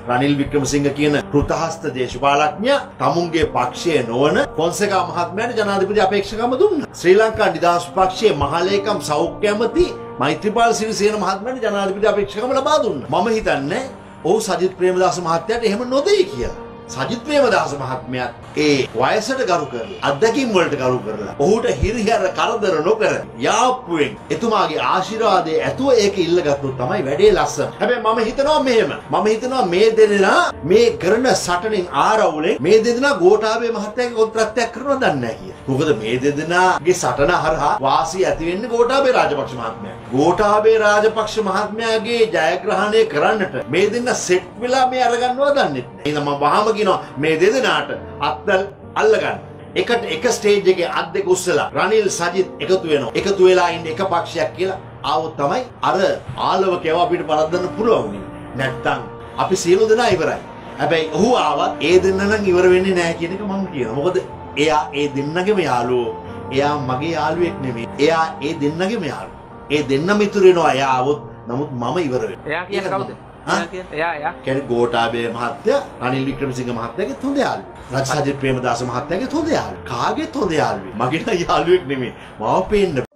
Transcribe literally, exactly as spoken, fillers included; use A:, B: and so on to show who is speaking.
A: රනිල් වික්‍රමසිංහ කියන කෘතහස්ත දේශපාලඥයා තමුන්ගේ පක්ෂයේ නොවන ෆොන්සේකා මහත්මයාට ජනාධිපති අපේක්ෂකම දුන්නා. ශ්‍රී ලංකා නිදහස් පක්ෂයේ මහලේකම් සෞඛ්‍ය ඇමති මෛත්‍රීපාල සිරිසේන මහත්මයාට ජනාධිපති අපේක්ෂකම ලබා දුන්නා. මම හිතන්නේ ඔහු සජිත් ප්‍රේමදාස මහත්තයාට එහෙම නොදෙයි කියලා. සජිත් ප්‍රේමදාස මහත්මයා ඒ වයසට ගරු කරලා අත්දැකීම් වලට ගරු කරලා ඔහුට හිරිහැර කරදර නොකර යාප්පුවෙන් එතුමාගේ ආශිර්වාදයේ ඇතුව ඒක ඉල්ලගත්තොත් තමයි වැඩේ ලස්සන. හැබැයි මම හිතනවා මෙහෙම. මම හිතනවා මේ දෙදෙනා මේ කරන සටනින් ආරවුලේ මේ දෙදෙනා ගෝඨාභය මහත්තයාගේ කොන්ත්‍රාත්යක් කරනවා දන්නේ නැහැ කියලා. මොකද මේ දෙදෙනාගේ සටන හරහා වාසිය ඇති වෙන්නේ ගෝඨාභය රාජපක්ෂ මහත්මයා. ගෝඨාභය රාජපක්ෂ මහත්මයාගේ ජයග්‍රහණය කරන්නට මේ දෙන්න සෙට් වෙලා මේ අරගන්නවා දන්නේ නැහැ. එහෙනම් මම වහම කියනවා මේ දෙදෙනාට අත්දල් අල්ලගන්න. එකට එක ස්ටේජ් එකේ අත් දෙක උස්සලා රනිල් සජිත් එකතු වෙනවා. එකතු වෙලා ඉන්න එක පක්ෂයක් කියලා ආවොත් තමයි අර ආලවකව අපිට පරද්දන්න පුළුවන්. නැත්තම් අපි සියලු දෙනා ඉවරයි. හැබැයි ඔහු ආවත් ඒ දෙන්න නම් ඉවර වෙන්නේ නැහැ කියන එක මම කියනවා. මොකද එයා ඒ දෙන්නගේම යාළුවෝ. එයා මගේ යාළුවෙක් නෙමෙයි. එයා ඒ දෙන්නගේම යාළුවෝ. ඒ දෙන්නම ඉතුරු වෙනවා. එයා ආවොත් නමුත් මම ඉවර වෙනවා.
B: එයා කියන්නේ කවුද? එයා එයා
A: කියන්නේ ගෝඨාභය මහත්තයා රනිල් වික්‍රමසිංහ මහත්තයාගේ හොඳ යාළුවෙක්. රජ සජිත් ප්‍රේමදාස මහත්තයාගේ හොඳ යාළුවෙක්. කාගේත් හොඳ යාළුවෙක්. මගේ යාළුවෙක් නෙමෙයි. මාව පේන්න